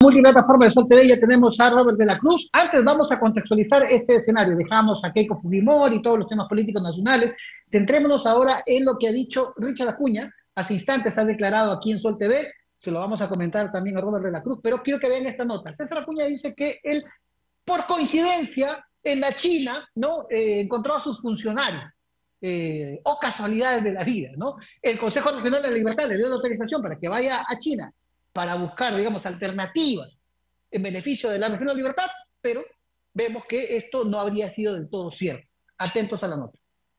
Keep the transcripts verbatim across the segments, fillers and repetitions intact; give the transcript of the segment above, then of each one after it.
Multiplataforma de Sol T V, ya tenemos a Robert de la Cruz. Antes vamos a contextualizar este escenario. Dejamos a Keiko Fujimori y todos los temas políticos nacionales. Centrémonos ahora en lo que ha dicho Richard Acuña. Hace instantes ha declarado aquí en Sol T V, se lo vamos a comentar también a Robert de la Cruz, pero quiero que vean esta nota. César Acuña dice que él, por coincidencia, en la China, ¿no? Eh, encontró a sus funcionarios. Eh, o casualidades de la vida, ¿no? El Consejo Regional de la Libertad le dio la autorización para que vaya a China para buscar, digamos, alternativas en beneficio de la región de la libertad, pero vemos que esto no habría sido del todo cierto. Atentos a la nota.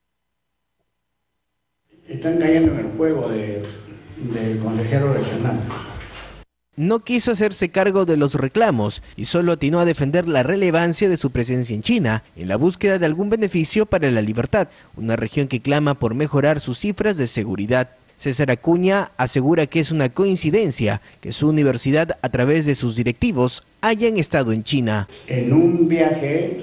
Están cayendo en el juego de, del consejero regional. No quiso hacerse cargo de los reclamos y solo atinó a defender la relevancia de su presencia en China en la búsqueda de algún beneficio para la libertad, una región que clama por mejorar sus cifras de seguridad. César Acuña asegura que es una coincidencia que su universidad, a través de sus directivos, hayan estado en China. En un viaje,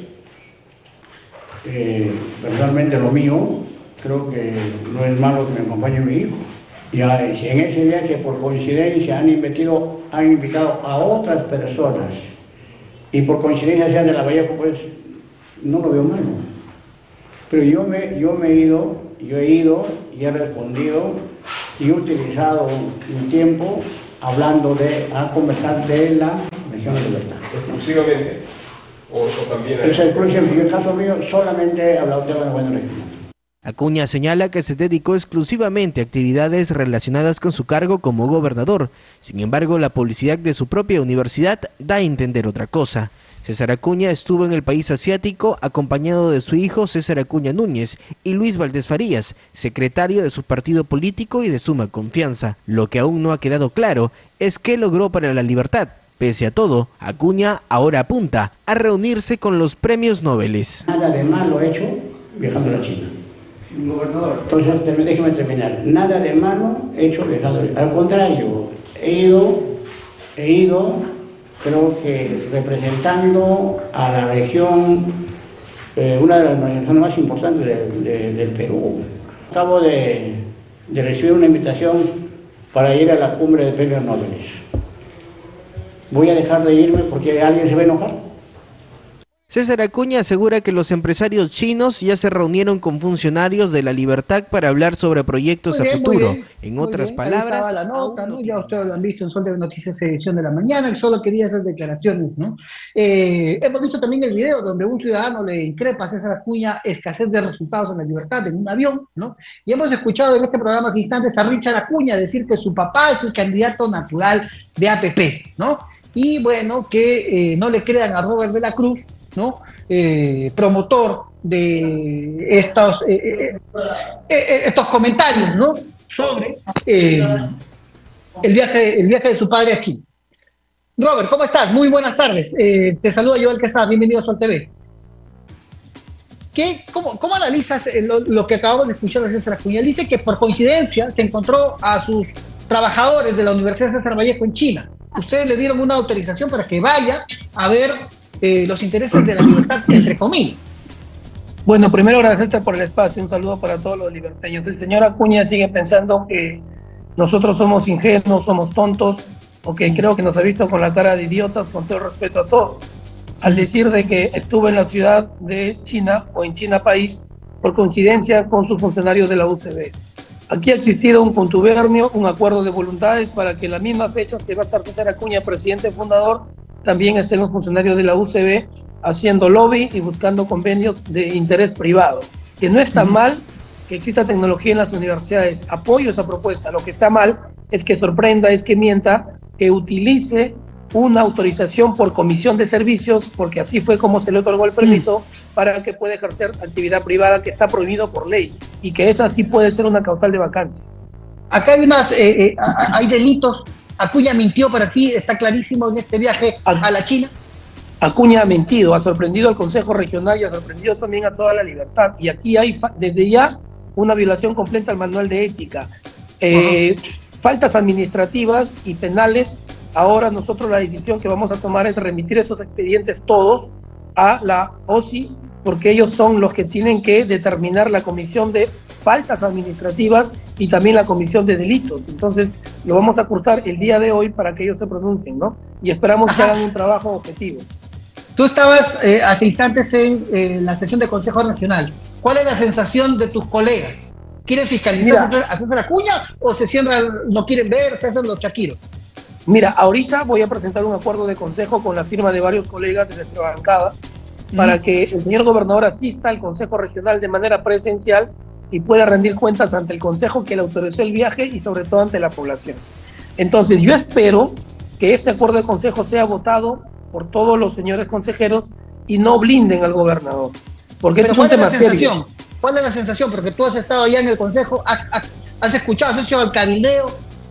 eh, personalmente lo mío, creo que no es malo que me acompañe mi hijo. Y en ese viaje, por coincidencia, han invitado, han invitado a otras personas. Y por coincidencia sean de La Vallejo, pues no lo veo malo. Pero yo me, yo me he ido, yo he ido y he respondido y he utilizado mi tiempo hablando de, a conversar de la región de libertad. ¿Exclusivamente? ¿O, o también hay... Es exclusivamente. Yo, en el caso mío, solamente he hablado de la buena regional. Acuña señala que se dedicó exclusivamente a actividades relacionadas con su cargo como gobernador. Sin embargo, la publicidad de su propia universidad da a entender otra cosa. César Acuña estuvo en el país asiático acompañado de su hijo César Acuña Núñez y Luis Valdés Farías, secretario de su partido político y de suma confianza. Lo que aún no ha quedado claro es qué logró para la libertad. Pese a todo, Acuña ahora apunta a reunirse con los premios Nobel. Nada de malo he hecho viajando a la China. Gobernador. Entonces, déjeme terminar. Nada de malo he hecho viajando. Al contrario, he ido, he ido, creo que representando a la región, eh, una de las regiones más importantes de, de, del Perú. Acabo de, de recibir una invitación para ir a la cumbre de premios Nobel. ¿Voy a dejar de irme porque alguien se va a enojar? César Acuña asegura que los empresarios chinos ya se reunieron con funcionarios de la libertad para hablar sobre proyectos Muy bien, a futuro. muy bien, En muy otras bien. palabras, Ahí estaba la nota, ¿no? no Ya ustedes lo han visto en Sol de Noticias edición de la mañana, y solo quería esas declaraciones, ¿no? Eh, hemos visto también el video donde un ciudadano le increpa a César Acuña escasez de resultados en la libertad en un avión, ¿no? Y hemos escuchado en este programa hace instantes a Richard Acuña decir que su papá es el candidato natural de A P P, ¿no? Y bueno, que eh, no le crean a Robert de la Cruz, ¿no? Eh, promotor de estos, eh, eh, eh, estos comentarios, ¿no? Sobre eh, el, viaje, el viaje de su padre a China. Robert, ¿cómo estás? Muy buenas tardes. Eh, te saluda Joel Quesada, bienvenido a Sol T V. ¿Qué, cómo, ¿Cómo analizas lo, lo que acabamos de escuchar de César Acuña? Él dice que por coincidencia se encontró a sus trabajadores de la Universidad César Vallejo en China. Ustedes le dieron una autorización para que vaya a ver eh, los intereses de la libertad, entre comillas. Bueno, primero agradecerte por el espacio, un saludo para todos los liberteños. El señor Acuña sigue pensando que nosotros somos ingenuos, somos tontos, o que creo que nos ha visto con la cara de idiotas, con todo el respeto a todos, al decir de que estuvo en la ciudad de China o en China país por coincidencia con sus funcionarios de la U C B. Aquí ha existido un contubernio, un acuerdo de voluntades para que la misma fecha que va a estar César Acuña, presidente fundador, también estén los funcionarios de la U C B haciendo lobby y buscando convenios de interés privado. Que no está mal que exista tecnología en las universidades, apoyo esa propuesta. Lo que está mal es que sorprenda, es que mienta, que utilice una autorización por comisión de servicios, porque así fue como se le otorgó el permiso, para que pueda ejercer actividad privada que está prohibido por ley, y que esa sí puede ser una causal de vacancia. Acá hay unas, eh, eh, hay delitos. Acuña mintió para ti, está clarísimo en este viaje a la China. Acuña ha mentido, ha sorprendido al Consejo Regional y ha sorprendido también a toda la libertad. Y aquí hay desde ya una violación completa al manual de ética. Eh, faltas administrativas y penales. Ahora nosotros la decisión que vamos a tomar es remitir esos expedientes todos a la O S I, porque ellos son los que tienen que determinar la comisión de faltas administrativas y también la comisión de delitos. Entonces, lo vamos a cursar el día de hoy para que ellos se pronuncien, ¿no? Y esperamos Ajá. que hagan un trabajo objetivo. Tú estabas eh, hace instantes en eh, la sesión de Consejo Regional. ¿Cuál es la sensación de tus colegas? ¿Quieren fiscalizar a César Acuña o se siembran, no quieren ver, se hacen los chaquiros? Mira, ahorita voy a presentar un acuerdo de consejo con la firma de varios colegas de nuestra bancada mm. para que el señor gobernador asista al Consejo Regional de manera presencial y pueda rendir cuentas ante el Consejo que le autorizó el viaje y sobre todo ante la población. Entonces yo espero que este acuerdo de consejo sea votado por todos los señores consejeros y no blinden al gobernador, porque Pero esto es un tema serio. ¿Cuál es la sensación? Porque tú has estado allá en el consejo, has, has escuchado, has hecho el cabildeo.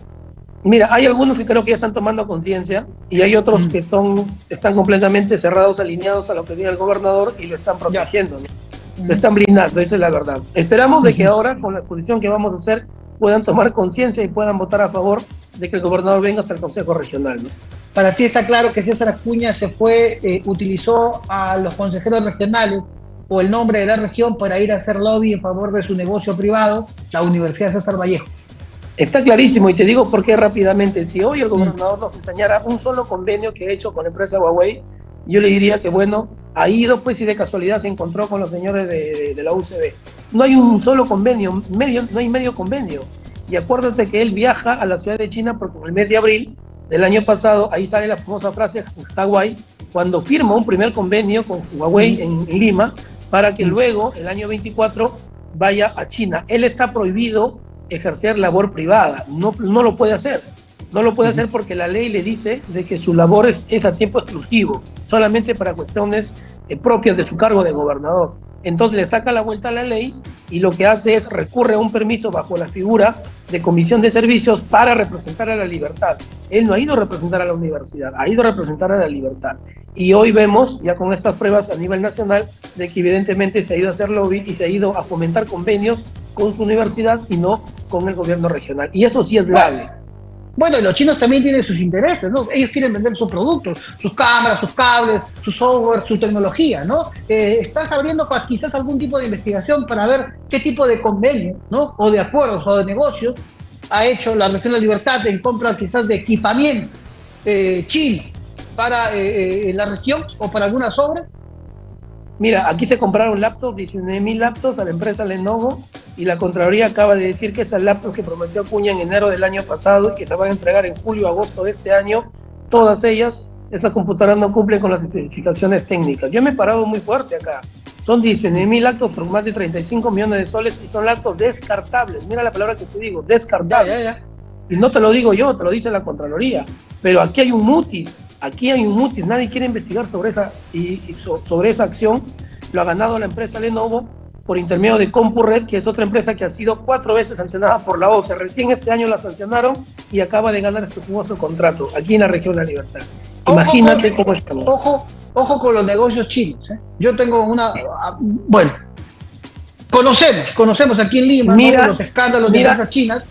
Mira, hay algunos que creo que ya están tomando conciencia y hay otros mm. que son, están completamente cerrados, alineados a lo que diga el gobernador y lo están protegiendo, ¿no? Mm. Lo están blindando, esa es la verdad. Esperamos de que ahora, con la exposición que vamos a hacer, puedan tomar conciencia y puedan votar a favor de que el gobernador venga hasta el Consejo Regional, ¿no? Para ti está claro que César Acuña se fue, eh, utilizó a los consejeros regionales o el nombre de la región para ir a hacer lobby en favor de su negocio privado, la Universidad César Vallejo. Está clarísimo y te digo por qué rápidamente. Si hoy el gobernador nos enseñara un solo convenio que ha hecho con la empresa Huawei, yo le diría que bueno, ha ido pues y de casualidad se encontró con los señores de, de, de la U C B. No hay un solo convenio, medio, no hay medio convenio. Y acuérdate que él viaja a la ciudad de China porque en el mes de abril del año pasado, ahí sale la famosa frase Hawái, cuando firma un primer convenio con Huawei en, en Lima, para que luego, el año veinticuatro, vaya a China. Él está prohibido ejercer labor privada, no, no lo puede hacer. No lo puede hacer porque la ley le dice de que su labor es, es a tiempo exclusivo, solamente para cuestiones eh, propias de su cargo de gobernador. Entonces le saca la vuelta a la ley y lo que hace es recurre a un permiso bajo la figura de comisión de servicios para representar a la libertad. Él no ha ido a representar a la universidad, ha ido a representar a la libertad. Y hoy vemos, ya con estas pruebas a nivel nacional, de que evidentemente se ha ido a hacer lobby y se ha ido a fomentar convenios con su universidad y no con el gobierno regional. Y eso sí es grave. Bueno, y los chinos también tienen sus intereses, ¿no? Ellos quieren vender sus productos, sus cámaras, sus cables, su software, su tecnología, ¿no? Eh, ¿Estás abriendo quizás algún tipo de investigación para ver qué tipo de convenio, ¿no? O de acuerdos o de negocios ha hecho la región de la Libertad en compra quizás de equipamiento eh, chino para eh, eh, la región o para algunas obras? Mira, aquí se compraron laptops, diecinueve mil laptops a la empresa Lenovo, y la Contraloría acaba de decir que esas laptops que prometió Acuña en enero del año pasado y que se van a entregar en julio o agosto de este año, todas ellas, esas computadoras no cumplen con las especificaciones técnicas. Yo me he parado muy fuerte acá. Son diecinueve mil laptops por más de treinta y cinco millones de soles y son laptops descartables. Mira la palabra que te digo, descartables. Ya, ya, ya. Y no te lo digo yo, te lo dice la Contraloría. Pero aquí hay un mutis. Aquí hay un mutis, nadie quiere investigar sobre esa, y, y so, sobre esa acción. Lo ha ganado la empresa Lenovo por intermedio de CompuRed, que es otra empresa que ha sido cuatro veces sancionada por la O C E. Recién este año la sancionaron y acaba de ganar este jugoso contrato aquí en la región de la Libertad. Imagínate ojo, cómo estamos. Ojo, ojo con los negocios chinos, ¿eh? Yo tengo una... Bueno, conocemos, conocemos aquí en Lima, mira, ¿no? Los escándalos mira, de empresas chinas.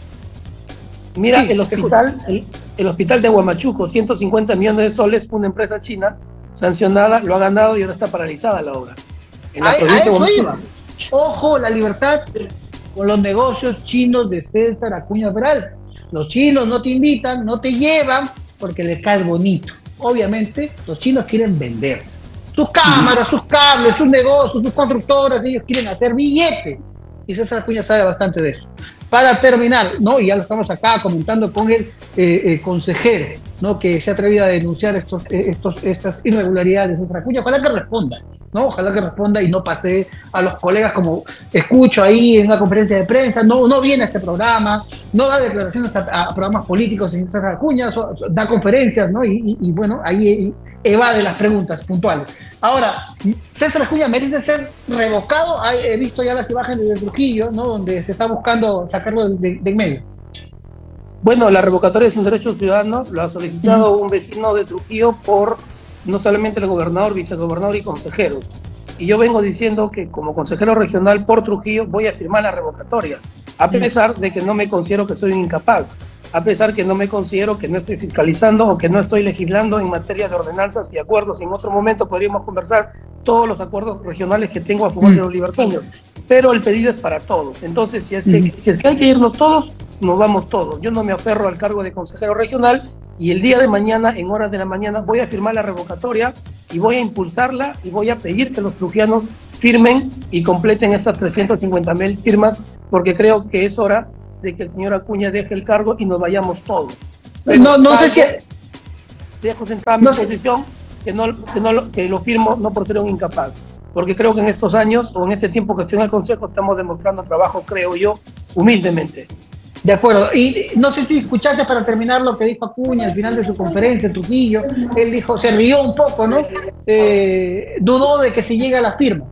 Mira, sí, el hospital... El, El hospital de Huamachuco, ciento cincuenta millones de soles, una empresa china sancionada, lo ha ganado y ahora está paralizada la obra. En la a, a eso iba. Ojo, la Libertad con los negocios chinos de César Acuña Peralta. Los chinos no te invitan, no te llevan porque les cae bonito. Obviamente, los chinos quieren vender sus cámaras, sus cables, sus negocios, sus constructoras, ellos quieren hacer billetes. Y César Acuña sabe bastante de eso. Para terminar, ¿no? Y ya lo estamos acá comentando con el eh, eh, consejero, ¿no? Que se ha atrevido a denunciar estos, eh, estos, estas irregularidades de César Acuña. Ojalá que responda, ¿no? Ojalá que responda y no pase a los colegas como escucho ahí en una conferencia de prensa, no, no viene a este programa, no da declaraciones a, a programas políticos en César Acuña, so, so, da conferencias, ¿no? Y, y, y bueno, ahí evade las preguntas puntuales. Ahora, César Acuña merece ser revocado. He visto ya las imágenes de Trujillo, ¿no? Donde se está buscando sacarlo de, de en medio. Bueno, la revocatoria es un derecho ciudadano, lo ha solicitado uh-huh. un vecino de Trujillo por no solamente el gobernador, vicegobernador y consejeros. Y yo vengo diciendo que como consejero regional por Trujillo voy a firmar la revocatoria, a pesar de que no me considero que soy un incapaz, a pesar que no me considero que no estoy fiscalizando o que no estoy legislando en materia de ordenanzas y acuerdos. En otro momento podríamos conversar todos los acuerdos regionales que tengo a favor de los libertarios, pero el pedido es para todos. Entonces, si es que, si es que hay que irnos todos, nos vamos todos. Yo no me aferro al cargo de consejero regional y el día de mañana, en horas de la mañana, voy a firmar la revocatoria y voy a impulsarla y voy a pedir que los trujianos firmen y completen esas trescientas cincuenta mil firmas, porque creo que es hora de que el señor Acuña deje el cargo y nos vayamos todos. Pero no, no sé si... Dejo sentada mi no sé. posición, que, no, que, no lo, que lo firmo no por ser un incapaz, porque creo que en estos años o en este tiempo que estoy en el Consejo estamos demostrando trabajo, creo yo, humildemente. De acuerdo, y no sé si escuchaste para terminar lo que dijo Acuña al final de su conferencia en Trujillo. Él dijo, se rió un poco, ¿no? Eh, dudó de que se llegue a la firma.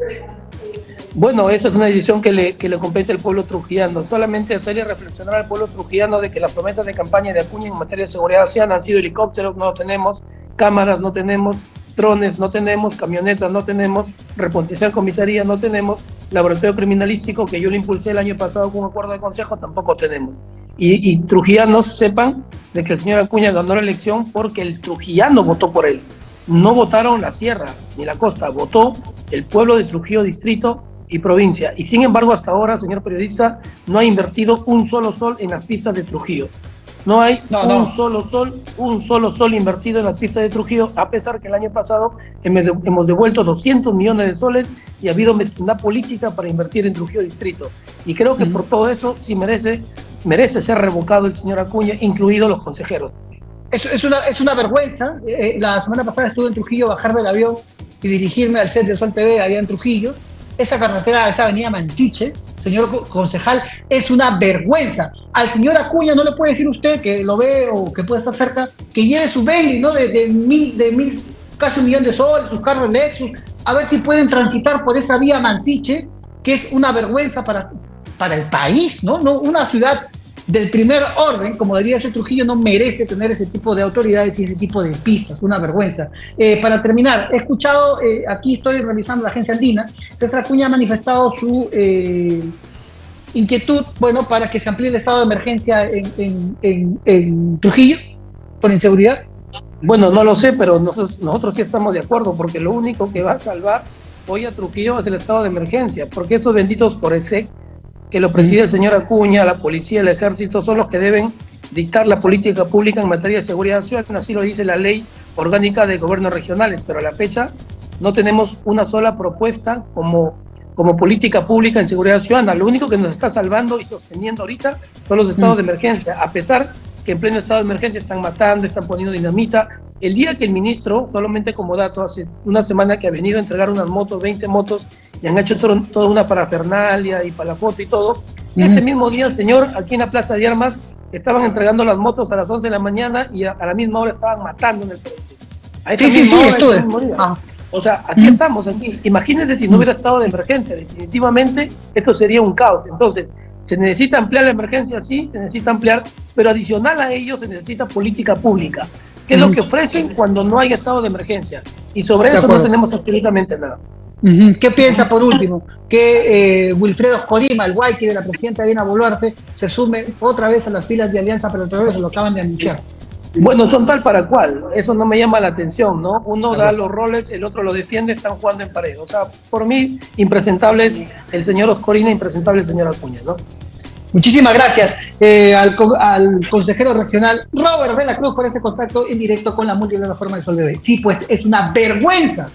Bueno, esa es una decisión que le, que le compete al pueblo trujillano. Solamente hacerle reflexionar al pueblo trujillano de que las promesas de campaña de Acuña en materia de seguridad ciudadana han sido helicópteros, no lo tenemos, cámaras no tenemos, drones no tenemos, camionetas no tenemos, reposición comisaría no tenemos, laboratorio criminalístico que yo lo impulsé el año pasado con un acuerdo de consejo tampoco tenemos. Y, y trujillanos sepan de que el señor Acuña ganó la elección porque el trujillano votó por él. No votaron la sierra ni la costa, votó el pueblo de Trujillo Distrito y provincia. Y sin embargo, hasta ahora, señor periodista, no ha invertido un solo sol en las pistas de Trujillo. No hay no, un no. solo sol, un solo sol invertido en las pistas de Trujillo, a pesar que el año pasado hemos devuelto doscientos millones de soles y ha habido mezquindad política para invertir en Trujillo Distrito. Y creo que mm. por todo eso sí merece, merece ser revocado el señor Acuña, incluidos los consejeros. Es, es, una, es una vergüenza. Eh, la semana pasada estuve en Trujillo, bajar del avión y dirigirme al set de Sol T V allá en Trujillo. Esa carretera, esa avenida Mansiche, señor concejal, es una vergüenza. Al señor Acuña no le puede decir usted, que lo ve o que puede estar cerca, que lleve su Bentley, ¿no? De, de, mil, de mil, casi un millón de soles, sus carros Lexus, a ver si pueden transitar por esa vía Mansiche, que es una vergüenza para, para el país, ¿no? No, una ciudad del primer orden, como debería ser Trujillo, no merece tener ese tipo de autoridades y ese tipo de pistas, una vergüenza. Eh, para terminar, he escuchado, eh, aquí estoy revisando la agencia andina, César Acuña ha manifestado su eh, inquietud, bueno, para que se amplíe el estado de emergencia en, en, en, en Trujillo, por inseguridad. Bueno, no lo sé, pero nosotros, nosotros sí estamos de acuerdo, porque lo único que va a salvar hoy a Trujillo es el estado de emergencia, porque esos benditos por ese que lo preside el señor Acuña, la policía, el ejército, son los que deben dictar la política pública en materia de seguridad ciudadana, así lo dice la ley orgánica de gobiernos regionales, pero a la fecha no tenemos una sola propuesta como, como política pública en seguridad ciudadana. Lo único que nos está salvando y sosteniendo ahorita son los estados de emergencia, a pesar que en pleno estado de emergencia están matando, están poniendo dinamita. El día que el ministro, solamente como dato, hace una semana que ha venido a entregar unas motos, veinte motos, y han hecho todo, toda una parafernalia y para la foto y todo, uh-huh. Ese mismo día, señor, aquí en la Plaza de Armas, estaban entregando las motos a las once de la mañana y a, a la misma hora estaban matando en el frente. A esa sí, misma sí, hora, sí, estuve. Ah. O sea, aquí uh-huh. estamos, aquí. Imagínense si no hubiera estado de emergencia, definitivamente esto sería un caos. Entonces, se necesita ampliar la emergencia, sí, se necesita ampliar, pero adicional a ello se necesita política pública, que es uh-huh. lo que ofrecen cuando no hay estado de emergencia. Y sobre de eso acuerdo. No tenemos absolutamente nada. Uh-huh. ¿Qué piensa, por último, que eh, Wilfredo Corima, el Guayqui de la presidenta Dina Boluarte, se sume otra vez a las filas de Alianza para el Progreso? Lo acaban de anunciar. Bueno, son tal para cual, eso no me llama la atención, ¿no? Uno da los roles, el otro lo defiende, están jugando en pared. O sea, por mí, impresentable es el señor Oscorina, impresentable el señor Acuña, ¿no? Muchísimas gracias eh, al, al consejero regional Robert de la Cruz por este contacto en directo con la multiplataforma de Sol T V. Sí, pues es una vergüenza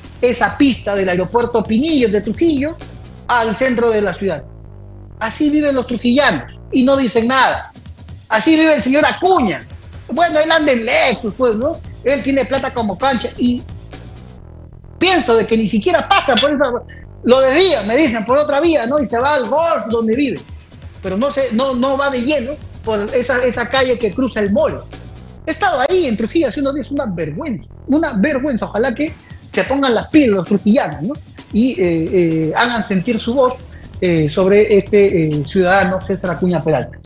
esa pista del aeropuerto Pinillos de Trujillo al centro de la ciudad. Así viven los trujillanos y no dicen nada. Así vive el señor Acuña. Bueno, él anda en Lexus, pues, ¿no? Él tiene plata como cancha y pienso de que ni siquiera pasa por esa... Lo desvía, me dicen, por otra vía, ¿no? Y se va al golf donde vive. Pero no, se, no, no va de lleno por esa, esa calle que cruza el molo. He estado ahí en Trujillo hace unos días, una vergüenza, una vergüenza. Ojalá que se pongan las pilas los trujillanos, ¿no? Y eh, eh, hagan sentir su voz eh, sobre este eh, ciudadano César Acuña Peralta.